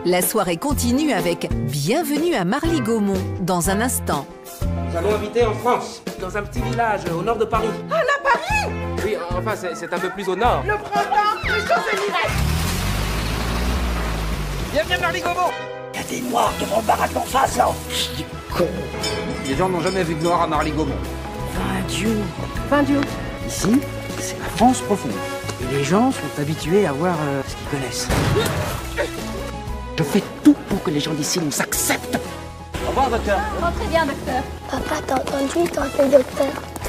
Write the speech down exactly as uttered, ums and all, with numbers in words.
La soirée continue avec Bienvenue à Marly-Gaumont dans un instant. Nous allons habiter en France, dans un petit village au nord de Paris. Ah, la Paris! Oui, enfin, c'est un peu plus au nord. Le printemps, les Champs-Élysées! Bienvenue à Marly-Gaumont! Y'a des noirs devant le baraque d'en face, là! Chut, con! Les gens n'ont jamais vu de noir à Marly-Gaumont. Fin Dieu! Fin Dieu! Ici, c'est la France profonde. Et les gens sont habitués à voir euh, ce qu'ils connaissent. Je fais tout pour que les gens d'ici nous acceptent. Au revoir, docteur. Rentrez bien, docteur. Papa, t'as entendu, t'as fait docteur.